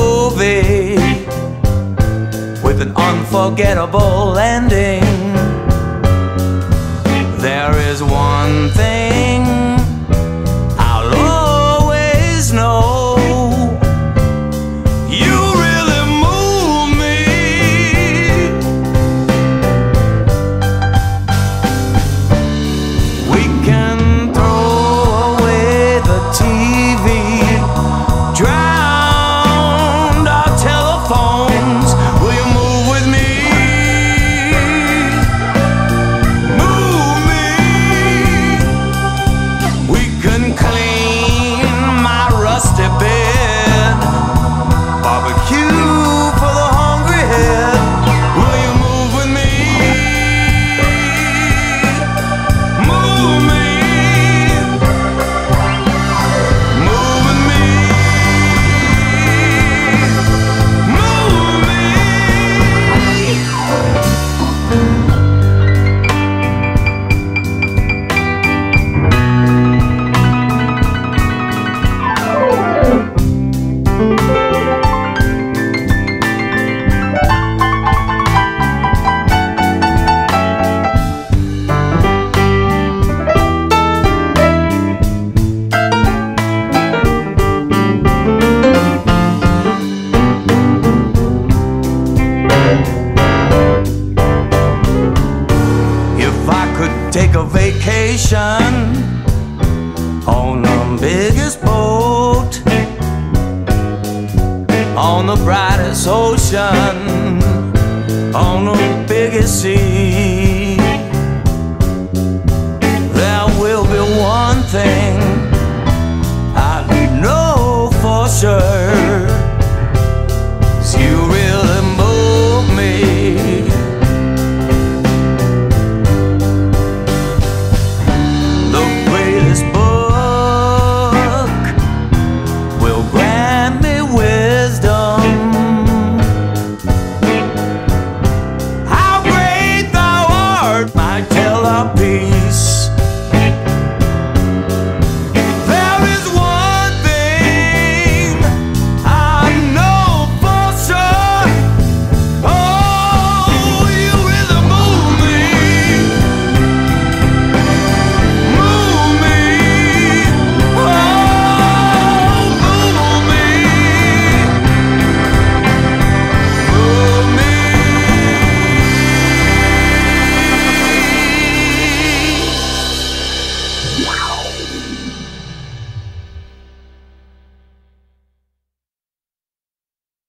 movie with an unforgettable ending. There is one thing I'll always know: you really move me. We can throw away the TV, drown our telephones. Will you move with me? Move me. We can clean my rusty bed, barbecue for the hungry head. Will you move with me? Move me. Move with me. Move me. If I could take a vacation on the biggest boat, on the brightest ocean, on the biggest sea, there will be one thing I know for sure: